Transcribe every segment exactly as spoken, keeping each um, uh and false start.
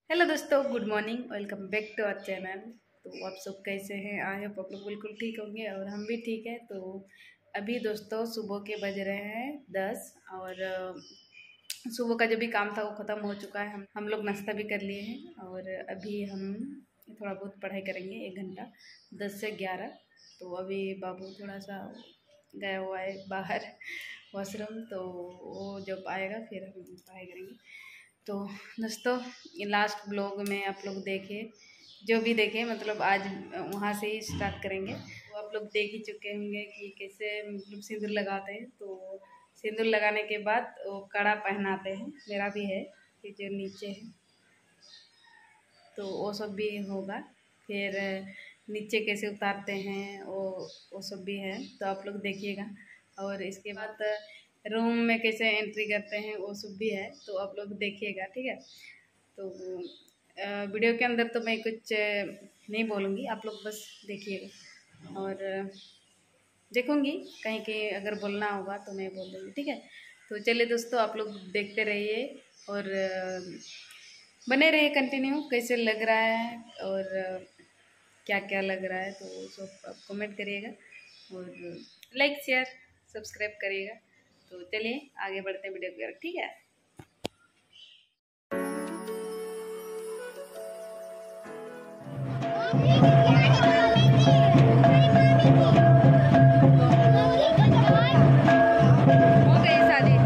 Hello दोस्तों, good morning. Welcome back to our channel. तो आप सब कैसे हैं? आई होप आप लोग बिल्कुल ठीक होंगे और हम भी ठीक है। तो अभी दोस्तों सुबह के बज रहे हैं दस और सुबह का जो भी काम था वो ख़त्म हो चुका है। हम हम लोग नाश्ता भी कर लिए हैं और अभी हम थोड़ा बहुत पढ़ाई करेंगे एक घंटा दस से ग्यारह। तो अभी बाबू थोड़ा सा गया हुआ है बाहर वॉशरूम, तो वो जब आएगा फिर हम पढ़ाई करेंगे। तो दोस्तों लास्ट ब्लॉग में आप लोग देखे, जो भी देखे मतलब आज वहाँ से ही स्टार्ट करेंगे। वो आप लोग देख ही चुके होंगे कि कैसे मतलब सिंदूर लगाते हैं। तो सिंदूर लगाने के बाद वो कड़ा पहनाते हैं, मेरा भी है कि जो नीचे है, तो वो सब भी होगा। फिर नीचे कैसे उतारते हैं वो वो सब भी है, तो आप लोग देखिएगा। और इसके बाद रूम में कैसे एंट्री करते हैं वो सब भी है, तो आप लोग देखिएगा, ठीक है। तो वीडियो के अंदर तो मैं कुछ नहीं बोलूँगी, आप लोग बस देखिएगा। और देखूँगी कहीं कहीं अगर बोलना होगा तो मैं बोल दूँगी, ठीक है। तो चलिए दोस्तों, आप लोग देखते रहिए और बने रहिए कंटिन्यू। कैसे लग रहा है और क्या क्या लग रहा है तो सब आप कमेंट करिएगा और लाइक शेयर सब्सक्राइब करिएगा। तो चलिए आगे बढ़ते हैं वीडियो की तरफ, ठीक है। हो गई शादी।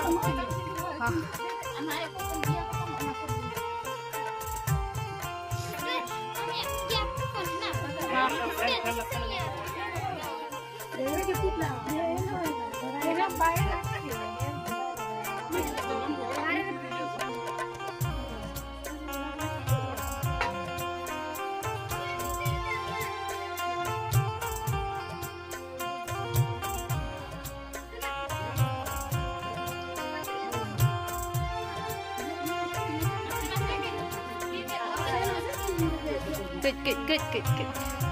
हाँ good, good, good, good, good.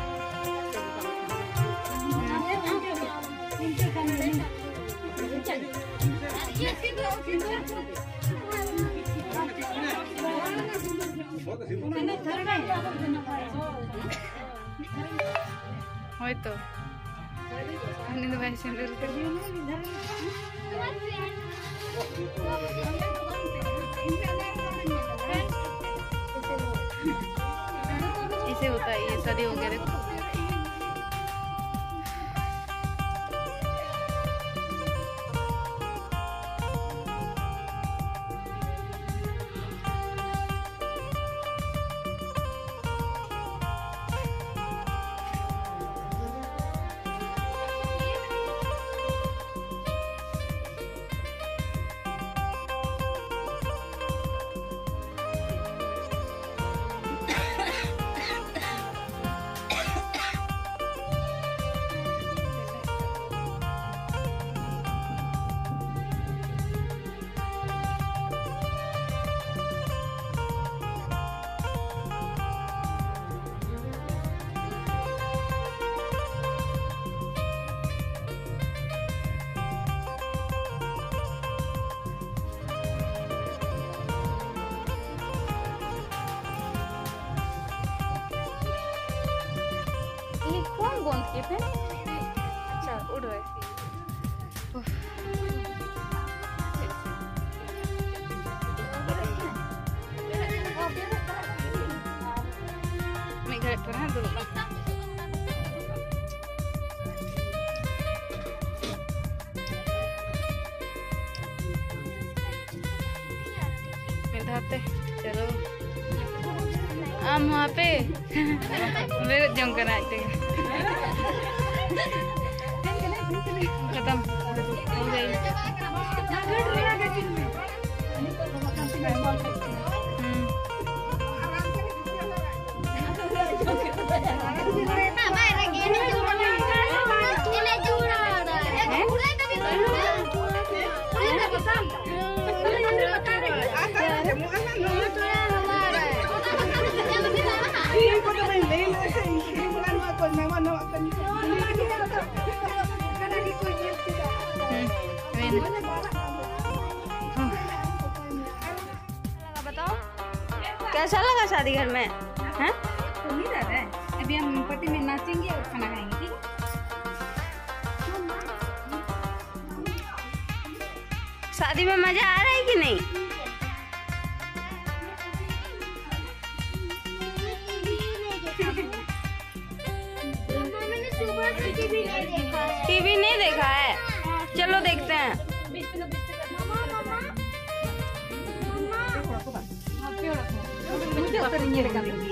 होय तो आणि तो वैसे अंदर कर दियो ना ऐसे होता है ये शादी हो गया देखो। ये पे अच्छा उड़ रहा है। मैं घर पर है दूर मिलते चलो हम वहाँ पे मेरे जंग करना खत्म हो गई। बताओ कैसा लगा शादी घर में? हैं? तो नहीं रहता है। अभी हम पति में नाचेंगे और खाना खाएंगे, ठीक है? शादी में मजा आ रहा है कि नहीं? टीवी नहीं देखा है, चलो देखते हैं। मुझे